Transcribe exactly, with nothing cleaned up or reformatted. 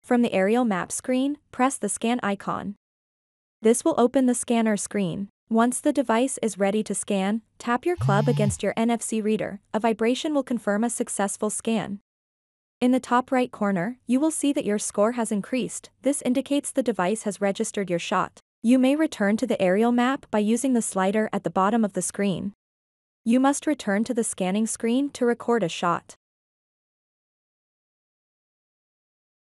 From the aerial map screen, press the scan icon. This will open the scanner screen. Once the device is ready to scan, tap your club against your N F C reader. A vibration will confirm a successful scan. In the top right corner, you will see that your score has increased. This indicates the device has registered your shot. You may return to the aerial map by using the slider at the bottom of the screen. You must return to the scanning screen to record a shot.